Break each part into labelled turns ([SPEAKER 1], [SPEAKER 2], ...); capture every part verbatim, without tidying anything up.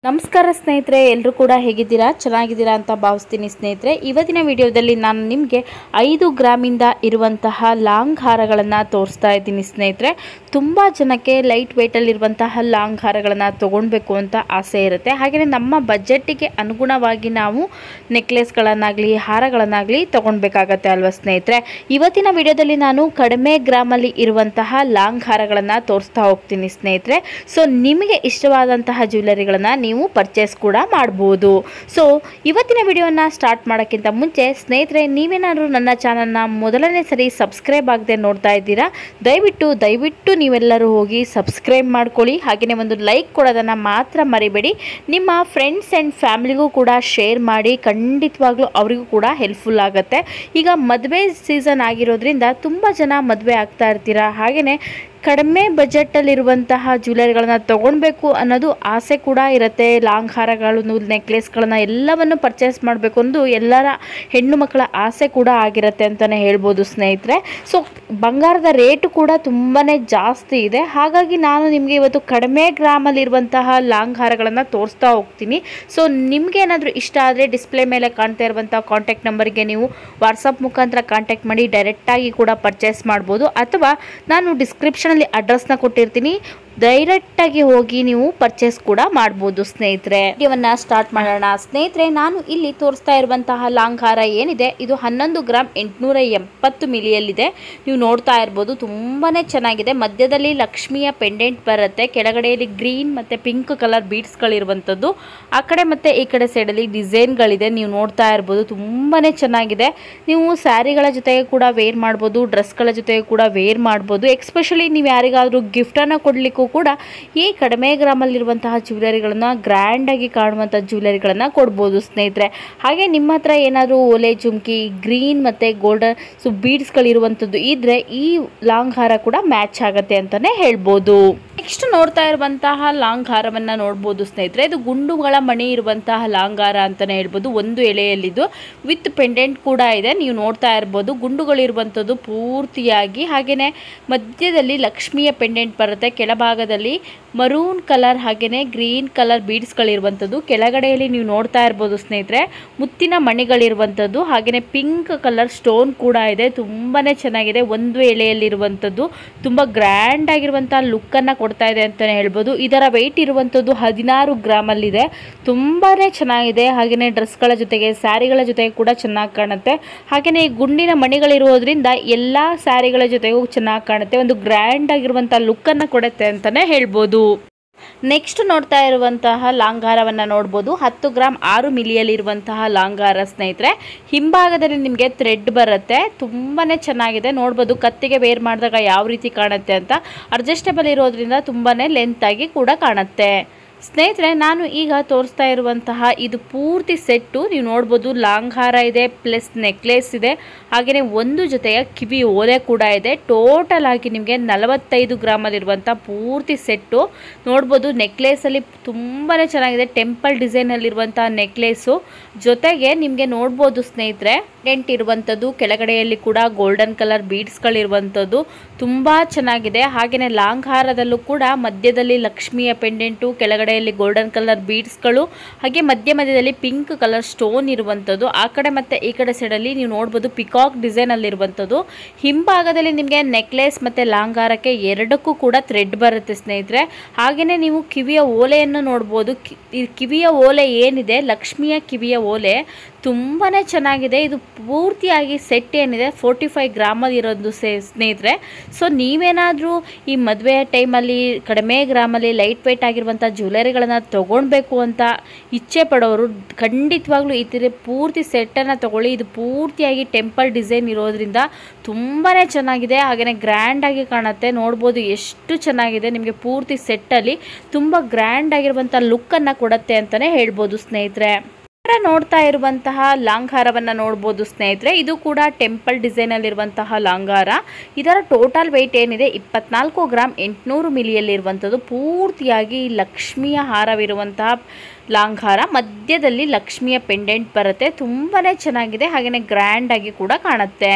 [SPEAKER 1] ನಮಸ್ಕಾರ ಸ್ನೇಹಿತರೆ, ಎಲ್ಲರೂ ಕೂಡ ಹೇಗಿದ್ದೀರಾ? ಚೆನ್ನಾಗಿದ್ದೀರಾ ಅಂತ ಭಾವಿಸ್ತೀನಿ ಸ್ನೇಹಿತರೆ. ಇವತ್ತಿನ ವಿಡಿಯೋದಲ್ಲಿ ನಾನು ನಿಮಗೆ ಐದು ಗ್ರಾಮಿಂದ ಇರುವಂತಹ ಲಾಂಗ್ ಹಾರಗಳನ್ನು ತೋರಿಸ್ತಾ ಇದ್ದೀನಿ ಸ್ನೇಹಿತರೆ. ತುಂಬ ಜನಕ್ಕೆ ಲೈಟ್ ವೆಯ್ಟಲ್ಲಿರುವಂತಹ ಲಾಂಗ್ ಹಾರಗಳನ್ನು ತೊಗೊಳ್ಬೇಕು ಅಂತ ಆಸೆ ಇರುತ್ತೆ. ಹಾಗೆಯೇ ನಮ್ಮ ಬಜೆಟ್ಟಿಗೆ ಅನುಗುಣವಾಗಿ ನಾವು ನೆಕ್ಲೆಸ್ಗಳನ್ನಾಗಲಿ ಹಾರಗಳನ್ನಾಗಲಿ ತೊಗೊಳ್ಬೇಕಾಗತ್ತೆ ಅಲ್ವಾ ಸ್ನೇಹಿತರೆ. ಇವತ್ತಿನ ವಿಡಿಯೋದಲ್ಲಿ ನಾನು ಕಡಿಮೆ ಗ್ರಾಮಲ್ಲಿ ಇರುವಂತಹ ಲಾಂಗ್ ಹಾರಗಳನ್ನು ತೋರಿಸ್ತಾ ಹೋಗ್ತೀನಿ ಸ್ನೇಹಿತರೆ. ಸೊ ನಿಮಗೆ ಇಷ್ಟವಾದಂತಹ ಜ್ಯುವೆಲರಿಗಳನ್ನು ನೀವು ಪರ್ಚೇಸ್ ಕೂಡ ಮಾಡಬಹುದು. ಸೊ ಇವತ್ತಿನ ವಿಡಿಯೋನ ಸ್ಟಾರ್ಟ್ ಮಾಡೋಕ್ಕಿಂತ ಮುಂಚೆ ಸ್ನೇಹಿತರೆ, ನೀವೇನಾದರೂ ನನ್ನ ಚಾನಲ್ನ ಮೊದಲನೇ ಸರಿ ಸಬ್ಸ್ಕ್ರೈಬ್ ಆಗದೆ ನೋಡ್ತಾ ಇದ್ದೀರಾ, ದಯವಿಟ್ಟು ದಯವಿಟ್ಟು ನೀವೆಲ್ಲರೂ ಹೋಗಿ ಸಬ್ಸ್ಕ್ರೈಬ್ ಮಾಡ್ಕೊಳ್ಳಿ. ಹಾಗೆಯೇ ಒಂದು ಲೈಕ್ ಕೊಡೋದನ್ನು ಮಾತ್ರ ಮರಿಬೇಡಿ. ನಿಮ್ಮ ಫ್ರೆಂಡ್ಸ್ ಆ್ಯಂಡ್ ಫ್ಯಾಮಿಲಿಗೂ ಕೂಡ ಶೇರ್ ಮಾಡಿ, ಖಂಡಿತವಾಗ್ಲೂ ಅವರಿಗೂ ಕೂಡ ಹೆಲ್ಪ್ಫುಲ್ ಆಗುತ್ತೆ. ಈಗ ಮದುವೆ ಸೀಸನ್ ಆಗಿರೋದ್ರಿಂದ ತುಂಬ ಜನ ಮದುವೆ ಆಗ್ತಾ ಇರ್ತೀರಾ. ಹಾಗೆಯೇ ಕಡಿಮೆ ಬಜೆಟಲ್ಲಿರುವಂತಹ ಜ್ಯುವೆಲರಿಗಳನ್ನ ತೊಗೊಳ್ಬೇಕು ಅನ್ನೋದು ಆಸೆ ಕೂಡ ಇರುತ್ತೆ. ಲಾಂಗ್ ಹಾರಗಳು, ನೆಕ್ಲೆಸ್ಗಳನ್ನ ಎಲ್ಲವನ್ನು ಪರ್ಚೇಸ್ ಮಾಡಬೇಕು ಅನ್ನೋದು ಎಲ್ಲರ ಹೆಣ್ಣು ಮಕ್ಕಳ ಆಸೆ ಕೂಡ ಆಗಿರುತ್ತೆ ಅಂತಲೇ ಹೇಳ್ಬೋದು ಸ್ನೇಹಿತರೆ. ಸೊ ಬಂಗಾರದ ರೇಟು ಕೂಡ ತುಂಬಾ ಜಾಸ್ತಿ ಇದೆ. ಹಾಗಾಗಿ ನಾನು ನಿಮಗೆ ಇವತ್ತು ಕಡಿಮೆ ಗ್ರಾಮಲ್ಲಿರುವಂತಹ ಲಾಂಗ್ ಹಾರಗಳನ್ನು ತೋರಿಸ್ತಾ ಹೋಗ್ತೀನಿ. ಸೊ ನಿಮಗೆ ಏನಾದರೂ ಇಷ್ಟ ಆದರೆ ಡಿಸ್ಪ್ಲೇ ಮೇಲೆ ಕಾಣ್ತಾ ಇರುವಂಥ ಕಾಂಟ್ಯಾಕ್ಟ್ ನಂಬರ್ಗೆ ನೀವು ವಾಟ್ಸಪ್ ಮುಖಾಂತರ ಕಾಂಟ್ಯಾಕ್ಟ್ ಮಾಡಿ ಡೈರೆಕ್ಟಾಗಿ ಕೂಡ ಪರ್ಚೇಸ್ ಮಾಡ್ಬೋದು. ಅಥವಾ ನಾನು ಡಿಸ್ಕ್ರಿಪ್ಷನ್ ಅಡ್ರೆಸ್ನ ಕೊಟ್ಟಿರ್ತೀನಿ, ಡೈರೆಕ್ಟಾಗಿ ಹೋಗಿ ನೀವು ಪರ್ಚೇಸ್ ಕೂಡ ಮಾಡ್ಬೋದು ಸ್ನೇಹಿತರೆ. ವಿಡಿಯೋವನ್ನು ಸ್ಟಾರ್ಟ್ ಮಾಡೋಣ ಸ್ನೇಹಿತರೆ. ನಾನು ಇಲ್ಲಿ ತೋರಿಸ್ತಾ ಇರುವಂತಹ ಲಾಂಗ್ ಹಾರ ಏನಿದೆ, ಇದು ಹನ್ನೊಂದು ಗ್ರಾಮ್ ಎಂಟುನೂರ ಎಪ್ಪತ್ತು ಮಿಲಿಯಲ್ಲಿದೆ. ನೀವು ನೋಡ್ತಾ ಇರ್ಬೋದು, ತುಂಬಾ ಚೆನ್ನಾಗಿದೆ. ಮಧ್ಯದಲ್ಲಿ ಲಕ್ಷ್ಮಿಯ ಪೆಂಡೆಂಟ್ ಬರುತ್ತೆ, ಕೆಳಗಡೆಯಲ್ಲಿ ಗ್ರೀನ್ ಮತ್ತು ಪಿಂಕ್ ಕಲರ್ ಬೀಡ್ಸ್ಗಳಿರುವಂಥದ್ದು, ಆ ಕಡೆ ಮತ್ತು ಈ ಕಡೆ ಸೈಡಲ್ಲಿ ಡಿಸೈನ್ಗಳಿದೆ. ನೀವು ನೋಡ್ತಾ ಇರ್ಬೋದು, ತುಂಬಾ ಚೆನ್ನಾಗಿದೆ. ನೀವು ಸ್ಯಾರಿಗಳ ಜೊತೆಗೆ ಕೂಡ ವೇರ್ ಮಾಡ್ಬೋದು, ಡ್ರೆಸ್ಗಳ ಜೊತೆಗೆ ಕೂಡ ವೇರ್ ಮಾಡ್ಬೋದು. ಎಕ್ಸ್ಪೆಷಲಿ ನೀವು ಯಾರಿಗಾದರೂ ಗಿಫ್ಟನ್ನು ಕೊಡಲಿಕ್ಕೂ ಕೂಡ ಈ ಕಡಿಮೆ ಗ್ರಾಮಲ್ಲಿರುವಂತಹ ಜ್ಯುವೆಲರಿಗಳನ್ನ ಗ್ರ್ಯಾಂಡಾಗಿ ಕಾಣುವಂಥ ಜ್ಯುವೆಲರಿಗಳನ್ನು ಕೊಡ್ಬೋದು ಸ್ನೇಹಿತರೆ. ಹಾಗೆ ನಿಮ್ಮ ಹತ್ರ ಏನಾದರೂ ಓಲೆ ಜುಮ್ಕಿ, ಗ್ರೀನ್ ಮತ್ತು ಗೋಲ್ಡನ್ ಸೊ ಬೀಡ್ಸ್ಗಳಿರುವಂಥದ್ದು ಇದ್ದರೆ ಈ ಲಾಂಗ್ ಹಾರ ಕೂಡ ಮ್ಯಾಚ್ ಆಗುತ್ತೆ ಅಂತಲೇ ಹೇಳ್ಬೋದು. ನೆಕ್ಸ್ಟ್ ನೋಡ್ತಾ ಇರುವಂತಹ ಲಾಂಗ್ ಹಾರವನ್ನು ನೋಡ್ಬೋದು ಸ್ನೇಹಿತರೆ. ಇದು ಗುಂಡುಗಳ ಮಣಿ ಇರುವಂತಹ ಲಾಂಗ್ ಹಾರ ಅಂತಲೇ ಹೇಳ್ಬೋದು. ಒಂದು ಎಳೆಯಲ್ಲಿದ್ದು ವಿತ್ ಪೆಂಡೆಂಟ್ ಕೂಡ ಇದೆ. ನೀವು ನೋಡ್ತಾ ಇರ್ಬೋದು, ಗುಂಡುಗಳಿರುವಂಥದ್ದು ಪೂರ್ತಿಯಾಗಿ. ಹಾಗೆಯೇ ಮಧ್ಯದಲ್ಲಿ ಲಕ್ಷ್ಮಿಯ ಪೆಂಡೆಂಟ್ ಬರುತ್ತೆ, ಕೆಳಭಾಗದಲ್ಲಿ ಮರೂನ್ ಕಲರ್ ಹಾಗೆಯೇ ಗ್ರೀನ್ ಕಲರ್ ಬೀಡ್ಸ್ಗಳಿರುವಂಥದ್ದು, ಕೆಳಗಡೆಯಲ್ಲಿ ನೀವು ನೋಡ್ತಾ ಇರ್ಬೋದು ಸ್ನೇಹಿತರೆ ಮುತ್ತಿನ ಮಣಿಗಳಿರುವಂಥದ್ದು, ಹಾಗೆಯೇ ಪಿಂಕ್ ಕಲರ್ ಸ್ಟೋನ್ ಕೂಡ ಇದೆ. ತುಂಬಾ ಚೆನ್ನಾಗಿದೆ. ಒಂದು ಎಳೆಯಲ್ಲಿರುವಂಥದ್ದು ತುಂಬ ಗ್ರ್ಯಾಂಡ್ ಆಗಿರುವಂಥ ಲುಕ್ಕನ್ನು ಕೊಡ್ತಾ ಇದೆ ಅಂತಲೇ ಹೇಳ್ಬೋದು. ಇದರ ವೆಯ್ಟ್ ಇರುವಂಥದ್ದು ಹದಿನಾರು ಗ್ರಾಮಲ್ಲಿದೆ. ತುಂಬಾ ಚೆನ್ನಾಗಿದೆ. ಹಾಗೆಯೇ ಡ್ರೆಸ್ಗಳ ಜೊತೆಗೆ ಸ್ಯಾರಿಗಳ ಜೊತೆಗೆ ಕೂಡ ಚೆನ್ನಾಗಿ ಕಾಣುತ್ತೆ. ಹಾಗೆಯೇ ಈ ಗುಂಡಿನ ಮಣಿಗಳಿರೋದ್ರಿಂದ ಎಲ್ಲ ಸ್ಯಾರಿಗಳ ಜೊತೆಗೂ ಚೆನ್ನಾಗಿ ಕಾಣುತ್ತೆ. ಒಂದು ಗ್ರ್ಯಾಂಡ್ ಆಗಿರುವಂಥ ಲುಕ್ಕನ್ನು ಕೊಡುತ್ತೆ ಅಂತಲೇ ಹೇಳ್ಬೋದು. ನೆಕ್ಸ್ಟ್ ನೋಡ್ತಾ ಇರುವಂತಹ ಲಾಂಗ್ ಹಾರವನ್ನು ನೋಡ್ಬೋದು. ಹತ್ತು ಗ್ರಾಮ್ ಆರು ಮಿಲಿಯಲ್ಲಿರುವಂತಹ ಲಾಂಗ್ ಹಾರ ಸ್ನೇಹಿತರೆ. ಹಿಂಭಾಗದಲ್ಲಿ ನಿಮಗೆ ಥ್ರೆಡ್ ಬರುತ್ತೆ. ತುಂಬಾ ಚೆನ್ನಾಗಿದೆ. ನೋಡ್ಬೋದು ಕತ್ತಿಗೆ ವೇರ್ ಮಾಡಿದಾಗ ಯಾವ ರೀತಿ ಕಾಣುತ್ತೆ ಅಂತ. ಅಡ್ಜಸ್ಟಬಲ್ ಇರೋದ್ರಿಂದ ತುಂಬಾ ಲೆಂತ್ ಆಗಿ ಕೂಡ ಕಾಣುತ್ತೆ ಸ್ನೇಹಿತರೆ. ನಾನು ಈಗ ತೋರಿಸ್ತಾ ಇರುವಂತಹ ಇದು ಪೂರ್ತಿ ಸೆಟ್ಟು ನೀವು ನೋಡ್ಬೋದು. ಲಾಂಗ್ ಹಾರ ಇದೆ, ಪ್ಲಸ್ ನೆಕ್ಲೆಸ್ ಇದೆ, ಹಾಗೆಯೇ ಒಂದು ಜೊತೆಯ ಕಿವಿ ಓಲೆ ಕೂಡ ಇದೆ. ಟೋಟಲ್ ಆಗಿ ನಿಮಗೆ ನಲವತ್ತೈದು ಗ್ರಾಮಲ್ಲಿರುವಂಥ ಪೂರ್ತಿ ಸೆಟ್ಟು ನೋಡ್ಬೋದು. ನೆಕ್ಲೇಸಲ್ಲಿ ತುಂಬಾ ಚೆನ್ನಾಗಿದೆ. ಟೆಂಪಲ್ ಡಿಸೈನಲ್ಲಿರುವಂಥ ನೆಕ್ಲೇಸು ಜೊತೆಗೆ ನಿಮಗೆ ನೋಡ್ಬೋದು ಸ್ನೇಹಿತರೆ ಪೆಂಡೆಂಟ್ ಇರುವಂಥದ್ದು, ಕೆಳಗಡೆಯಲ್ಲಿ ಕೂಡ ಗೋಲ್ಡನ್ ಕಲರ್ ಬೀಡ್ಸ್ಗಳಿರುವಂಥದ್ದು ತುಂಬ ಚೆನ್ನಾಗಿದೆ. ಹಾಗೆಯೇ ಲಾಂಗ್ ಹಾರದಲ್ಲೂ ಕೂಡ ಮಧ್ಯದಲ್ಲಿ ಲಕ್ಷ್ಮಿಯ ಪೆಂಡೆಂಟು, ಕೆಳಗಡೆಯಲ್ಲಿ ಗೋಲ್ಡನ್ ಕಲರ್ ಬೀಡ್ಸ್ಗಳು, ಹಾಗೆ ಮಧ್ಯ ಮಧ್ಯದಲ್ಲಿ ಪಿಂಕ್ ಕಲರ್ ಸ್ಟೋನ್ ಇರುವಂಥದ್ದು, ಆ ಕಡೆ ಮತ್ತು ಈ ಕಡೆ ಸೈಡಲ್ಲಿ ನೀವು ನೋಡ್ಬೋದು ಪಿಕಾಕ್ ಡಿಸೈನಲ್ಲಿರುವಂಥದ್ದು. ಹಿಂಭಾಗದಲ್ಲಿ ನಿಮಗೆ ನೆಕ್ಲೆಸ್ ಮತ್ತು ಲಾಂಗ್ ಹಾರಕ್ಕೆ ಎರಡಕ್ಕೂ ಕೂಡ ಥ್ರೆಡ್ ಬರುತ್ತೆ ಸ್ನೇಹಿತರೆ. ಹಾಗೆಯೇ ನೀವು ಕಿವಿಯ ಓಲೆಯನ್ನು ನೋಡ್ಬೋದು. ಕಿವಿಯ ಓಲೆ ಏನಿದೆ, ಲಕ್ಷ್ಮಿಯ ಕಿವಿಯ ಓಲೆ ತುಂಬಾ ಚೆನ್ನಾಗಿದೆ. ಇದು ಪೂರ್ತಿಯಾಗಿ ಸೆಟ್ ಏನಿದೆ ಫೋರ್ಟಿ ಫೈವ್ ಗ್ರಾಮಲ್ಲಿ ಇರೋದು ಸೇ ಸ್ನೇಹಿತರೆ. ಸೊ ನೀವೇನಾದರೂ ಈ ಮದುವೆ ಟೈಮಲ್ಲಿ ಕಡಿಮೆ ಗ್ರಾಮಲ್ಲಿ ಲೈಟ್ ವೆಯ್ಟ್ ಆಗಿರುವಂಥ ಜ್ಯುವೆಲರಿಗಳನ್ನು ತೊಗೊಳ್ಬೇಕು ಅಂತ ಇಚ್ಛೆ ಪಡೋರು ಖಂಡಿತವಾಗ್ಲೂ ಈ ಥರ ಪೂರ್ತಿ ಸೆಟ್ಟನ್ನು ತೊಗೊಳ್ಳಿ. ಇದು ಪೂರ್ತಿಯಾಗಿ ಟೆಂಪಲ್ ಡಿಸೈನ್ ಇರೋದ್ರಿಂದ ತುಂಬಾ ಚೆನ್ನಾಗಿದೆ. ಹಾಗೆಯೇ ಗ್ರ್ಯಾಂಡಾಗಿ ಕಾಣುತ್ತೆ. ನೋಡ್ಬೋದು ಎಷ್ಟು ಚೆನ್ನಾಗಿದೆ. ನಿಮಗೆ ಪೂರ್ತಿ ಸೆಟ್ಟಲ್ಲಿ ತುಂಬ ಗ್ರ್ಯಾಂಡ್ ಆಗಿರುವಂಥ ಲುಕ್ಕನ್ನು ಕೊಡುತ್ತೆ ಅಂತಲೇ ಹೇಳ್ಬೋದು ಸ್ನೇಹಿತರೆ. ನೋಡ್ತಾ ಇರುವಂತಹ ಲಾಂಗ್ ಹಾರವನ್ನು ನೋಡ್ಬೋದು ಸ್ನೇಹಿತರೆ. ಇದು ಕೂಡ ಟೆಂಪಲ್ ಡಿಸೈನಲ್ಲಿರುವಂತಹ ಲಾಂಗ್ ಹಾರ. ಇದರ ಟೋಟಲ್ ವೆಯ್ಟ್ ಏನಿದೆ ಇಪ್ಪತ್ನಾಲ್ಕು ಗ್ರಾಮ್ ಎಂಟುನೂರು ಮಿಲಿಯಲ್ಲಿರುವಂಥದ್ದು. ಪೂರ್ತಿಯಾಗಿ ಲಕ್ಷ್ಮಿಯ ಹಾರವಿರುವಂತಹ ಲಾಂಗ್ ಹಾರ, ಮಧ್ಯದಲ್ಲಿ ಲಕ್ಷ್ಮಿಯ ಪೆಂಡೆಂಟ್ ಬರುತ್ತೆ. ತುಂಬಾ ಚೆನ್ನಾಗಿದೆ. ಹಾಗೆಯೇ ಗ್ರ್ಯಾಂಡಾಗಿ ಕೂಡ ಕಾಣುತ್ತೆ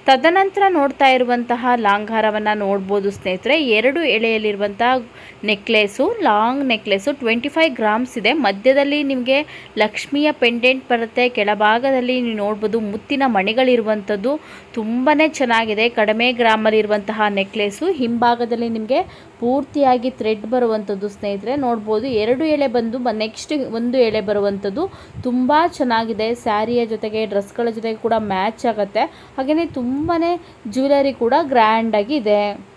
[SPEAKER 1] ತದನಂತರ ನೋಡ್ತಾ ಇರುವಂತಹ ಲಾಂಗ್ ಹಾರವನ್ನು ನೋಡ್ಬೋದು ಸ್ನೇಹಿತರೆ. ಎರಡು ಎಳೆಯಲ್ಲಿರುವಂತಹ necklace, long necklace twenty five grams ಇದೆ. ಮಧ್ಯದಲ್ಲಿ ನಿಮಗೆ ಲಕ್ಷ್ಮಿಯ ಪೆಂಡೆಂಟ್ ಬರುತ್ತೆ. ಕೆಳಭಾಗದಲ್ಲಿ ನೀವು ನೋಡ್ಬೋದು ಮುತ್ತಿನ ಮಣಿಗಳಿರುವಂಥದ್ದು ತುಂಬಾ ಚೆನ್ನಾಗಿದೆ. ಕಡಿಮೆ ಗ್ರಾಮಲ್ಲಿರುವಂತಹ ನೆಕ್ಲೇಸು. ಹಿಂಭಾಗದಲ್ಲಿ ನಿಮಗೆ ಪೂರ್ತಿಯಾಗಿ ಥ್ರೆಡ್ ಬರುವಂಥದ್ದು ಸ್ನೇಹಿತರೆ ನೋಡ್ಬೋದು. ಎರಡು ಎಳೆ ಬಂದು ನೆಕ್ಸ್ಟ್ ಒಂದು ಎಳೆ ಬರುವಂಥದ್ದು ತುಂಬ ಚೆನ್ನಾಗಿದೆ. ಸ್ಯಾರಿಯ ಜೊತೆಗೆ ಡ್ರೆಸ್ಗಳ ಜೊತೆಗೆ ಕೂಡ ಮ್ಯಾಚ್ ಆಗುತ್ತೆ. ಹಾಗೆಯೇ ತುಂಬಾ ಜ್ಯುವೆಲರಿ ಕೂಡ ಗ್ರ್ಯಾಂಡಾಗಿ ಇದೆ.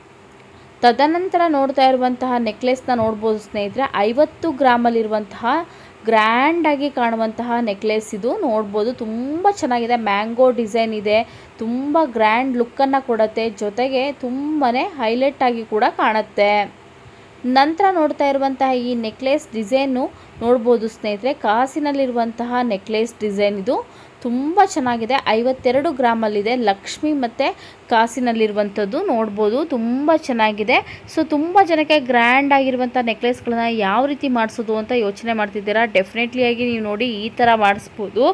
[SPEAKER 1] ತದನಂತರ ನೋಡ್ತಾ ಇರುವಂತಹ ನೆಕ್ಲೆಸ್ನ ನೋಡ್ಬೋದು ಸ್ನೇಹಿತರೆ. ಐವತ್ತು ಗ್ರಾಮಲ್ಲಿರುವಂತಹ ಗ್ರ್ಯಾಂಡಾಗಿ ಕಾಣುವಂತಹ ನೆಕ್ಲೆಸ್ ಇದು ನೋಡ್ಬೋದು. ತುಂಬ ಚೆನ್ನಾಗಿದೆ. ಮ್ಯಾಂಗೋ ಡಿಸೈನ್ ಇದೆ. ತುಂಬ ಗ್ರ್ಯಾಂಡ್ ಲುಕ್ಕನ್ನು ಕೊಡುತ್ತೆ. ಜೊತೆಗೆ ತುಂಬಾ ಹೈಲೈಟ್ ಆಗಿ ಕೂಡ ಕಾಣುತ್ತೆ. ನಂತರ ನೋಡ್ತಾ ಇರುವಂತಹ ಈ ನೆಕ್ಲೆಸ್ ಡಿಸೈನು ನೋಡ್ಬೋದು ಸ್ನೇಹಿತರೆ. ಕಾಸಿನಲ್ಲಿರುವಂತಹ ನೆಕ್ಲೆಸ್ ಡಿಸೈನ್ ಇದು ತುಂಬ ಚೆನ್ನಾಗಿದೆ. ಐವತ್ತೆರಡು ಗ್ರಾಮಲ್ಲಿದೆ. ಲಕ್ಷ್ಮಿ ಮತ್ತು ಕಾಸಿನಲ್ಲಿರುವಂಥದ್ದು ನೋಡ್ಬೋದು. ತುಂಬ ಚೆನ್ನಾಗಿದೆ. ಸೊ ತುಂಬ ಜನಕ್ಕೆ ಗ್ರ್ಯಾಂಡ್ ಆಗಿರುವಂಥ ನೆಕ್ಲೆಸ್ಗಳನ್ನ ಯಾವ ರೀತಿ ಮಾಡಿಸೋದು ಅಂತ ಯೋಚನೆ ಮಾಡ್ತಿದ್ದೀರಾ. ಡೆಫಿನೆಟ್ಲಿಯಾಗಿ ನೀವು ನೋಡಿ ಈ ಥರ ಮಾಡಿಸ್ಬೋದು.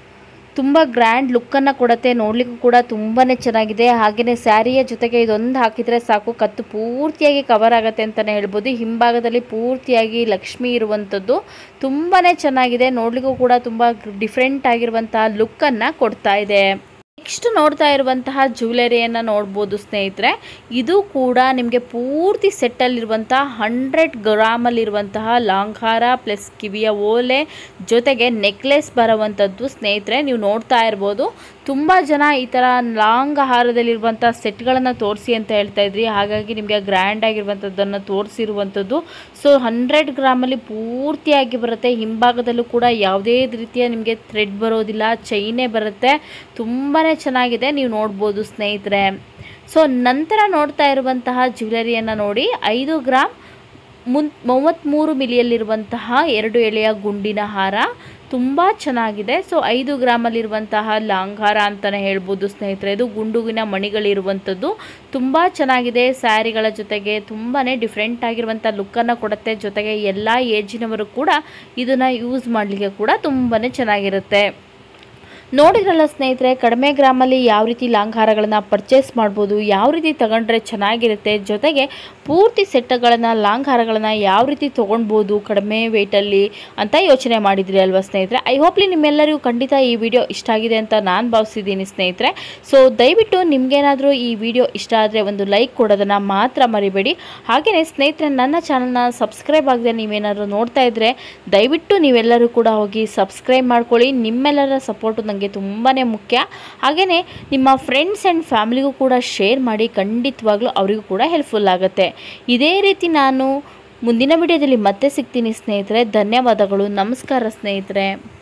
[SPEAKER 1] ತುಂಬ ಗ್ರ್ಯಾಂಡ್ ಲುಕ್ಕನ್ನು ಕೊಡುತ್ತೆ. ನೋಡಲಿಕ್ಕೂ ಕೂಡ ತುಂಬಾ ಚೆನ್ನಾಗಿದೆ. ಹಾಗೆಯೇ ಸ್ಯಾರಿಯ ಜೊತೆಗೆ ಇದೊಂದು ಹಾಕಿದರೆ ಸಾಕು, ಕತ್ತು ಪೂರ್ತಿಯಾಗಿ ಕವರ್ ಆಗುತ್ತೆ ಅಂತಲೇ ಹೇಳ್ಬೋದು. ಹಿಂಭಾಗದಲ್ಲಿ ಪೂರ್ತಿಯಾಗಿ ಲಕ್ಷ್ಮಿ ಇರುವಂಥದ್ದು ತುಂಬಾ ಚೆನ್ನಾಗಿದೆ. ನೋಡಲಿಕ್ಕೂ ಕೂಡ ತುಂಬ ಡಿಫ್ರೆಂಟ್ ಆಗಿರುವಂತಹ ಲುಕ್ಕನ್ನು ಕೊಡ್ತಾ ಇದೆ. ನೆಕ್ಸ್ಟ್ ನೋಡ್ತಾ ಇರುವಂತಹ ಜ್ಯುವೆಲರಿಯನ್ನು ನೋಡ್ಬೋದು ಸ್ನೇಹಿತರೆ. ಇದು ಕೂಡ ನಿಮಗೆ ಪೂರ್ತಿ ಸೆಟ್ಟಲ್ಲಿರುವಂತಹ ಹಂಡ್ರೆಡ್ ಗ್ರಾಮಲ್ಲಿರುವಂತಹ ಲಾಂಗ್ ಹಾರ ಪ್ಲಸ್ ಕಿವಿಯ ಓಲೆ ಜೊತೆಗೆ ನೆಕ್ಲೆಸ್ ಬರುವಂಥದ್ದು ಸ್ನೇಹಿತರೆ ನೀವು ನೋಡ್ತಾ ಇರ್ಬೋದು. ತುಂಬ ಜನ ಈ ಥರ ಲಾಂಗ್ ಹಾರದಲ್ಲಿರುವಂಥ ಸೆಟ್ಗಳನ್ನು ತೋರಿಸಿ ಅಂತ ಹೇಳ್ತಾ ಇದ್ರಿ. ಹಾಗಾಗಿ ನಿಮಗೆ ಗ್ರ್ಯಾಂಡ್ ಆಗಿರುವಂಥದ್ದನ್ನು ತೋರಿಸಿರುವಂಥದ್ದು. ಸೊ ಹಂಡ್ರೆಡ್ ಗ್ರಾಮಲ್ಲಿ ಪೂರ್ತಿಯಾಗಿ ಬರುತ್ತೆ. ಹಿಂಭಾಗದಲ್ಲೂ ಕೂಡ ಯಾವುದೇ ರೀತಿಯ ನಿಮಗೆ ಥ್ರೆಡ್ ಬರೋದಿಲ್ಲ, ಚೈನೇ ಬರುತ್ತೆ. ತುಂಬಾ ಚೆನ್ನಾಗಿದೆ. ನೀವು ನೋಡ್ಬೋದು ಸ್ನೇಹಿತರೆ. ಸೊ ನಂತರ ನೋಡ್ತಾ ಇರುವಂತಹ ಜ್ಯುವೆಲರಿಯನ್ನು ನೋಡಿ. ಐದು ಗ್ರಾಮ್ ಮುನ್ ಮೂವತ್ತ್ಮೂರು ಮಿಲಿಯಲ್ಲಿರುವಂತಹ ಎರಡು ಎಳೆಯ ಗುಂಡಿನ ಹಾರ ತುಂಬ ಚೆನ್ನಾಗಿದೆ. ಸೊ ಐದು ಗ್ರಾಮಲ್ಲಿರುವಂತಹ ಲಾಂಗ್ ಹಾರ ಅಂತಲೇ ಹೇಳ್ಬೋದು ಸ್ನೇಹಿತರೆ. ಇದು ಗುಂಡುಗಿನ ಮಣಿಗಳಿರುವಂಥದ್ದು ತುಂಬ ಚೆನ್ನಾಗಿದೆ. ಸ್ಯಾರಿಗಳ ಜೊತೆಗೆ ತುಂಬಾ ಡಿಫ್ರೆಂಟ್ ಆಗಿರುವಂಥ ಲುಕ್ಕನ್ನು ಕೊಡುತ್ತೆ. ಜೊತೆಗೆ ಎಲ್ಲ ಏಜಿನವರು ಕೂಡ ಇದನ್ನು ಯೂಸ್ ಮಾಡಲಿಕ್ಕೆ ಕೂಡ ತುಂಬಾ ಚೆನ್ನಾಗಿರುತ್ತೆ. ನೋಡಿದ್ರಲ್ಲ ಸ್ನೇಹಿತರೆ, ಕಡಿಮೆ ಗ್ರಾಮಲ್ಲಿ ಯಾವ ರೀತಿ ಲಾಂಗ್ ಹಾರಗಳನ್ನು ಪರ್ಚೇಸ್ ಮಾಡ್ಬೋದು, ಯಾವ ರೀತಿ ತಗೊಂಡ್ರೆ ಚೆನ್ನಾಗಿರುತ್ತೆ, ಜೊತೆಗೆ ಪೂರ್ತಿ ಸೆಟ್ಗಳನ್ನು ಲಾಂಗ್ ಹಾರಗಳನ್ನು ಯಾವ ರೀತಿ ತೊಗೊಳ್ಬೋದು ಕಡಿಮೆ ವೆಯ್ಟಲ್ಲಿ ಅಂತ ಯೋಚನೆ ಮಾಡಿದ್ರಿ ಅಲ್ವಾ ಸ್ನೇಹಿತರೆ. ಐ ಹೋಪ್ಲಿ ನಿಮ್ಮೆಲ್ಲರಿಗೂ ಖಂಡಿತ ಈ ವಿಡಿಯೋ ಇಷ್ಟ ಆಗಿದೆ ಅಂತ ನಾನು ಭಾವಿಸಿದ್ದೀನಿ ಸ್ನೇಹಿತರೆ. ಸೊ ದಯವಿಟ್ಟು ನಿಮಗೇನಾದರೂ ಈ ವಿಡಿಯೋ ಇಷ್ಟ ಆದರೆ ಒಂದು ಲೈಕ್ ಕೊಡೋದನ್ನು ಮಾತ್ರ ಮರಿಬೇಡಿ. ಹಾಗೆಯೇ ಸ್ನೇಹಿತರೆ, ನನ್ನ ಚಾನಲ್ನ ಸಬ್ಸ್ಕ್ರೈಬ್ ಆಗದೆ ನೀವೇನಾದರೂ ನೋಡ್ತಾ ಇದ್ದರೆ ದಯವಿಟ್ಟು ನೀವೆಲ್ಲರೂ ಕೂಡ ಹೋಗಿ ಸಬ್ಸ್ಕ್ರೈಬ್ ಮಾಡ್ಕೊಳ್ಳಿ. ನಿಮ್ಮೆಲ್ಲರ ಸಪೋರ್ಟು ನನಗೆ ತುಂಬಾ ಮುಖ್ಯ. ಹಾಗೆಯೇ ನಿಮ್ಮ ಫ್ರೆಂಡ್ಸ್ ಆ್ಯಂಡ್ ಫ್ಯಾಮಿಲಿಗೂ ಕೂಡ ಶೇರ್ ಮಾಡಿ. ಖಂಡಿತವಾಗ್ಲೂ ಅವರಿಗೂ ಕೂಡ ಹೆಲ್ಪ್ಫುಲ್ ಆಗುತ್ತೆ. ಇದೇ ರೀತಿ ನಾನು ಮುಂದಿನ ವಿಡಿಯೋದಲ್ಲಿ ಮತ್ತೆ ಸಿಗ್ತೀನಿ ಸ್ನೇಹಿತರೆ. ಧನ್ಯವಾದಗಳು. ನಮಸ್ಕಾರ ಸ್ನೇಹಿತರೆ.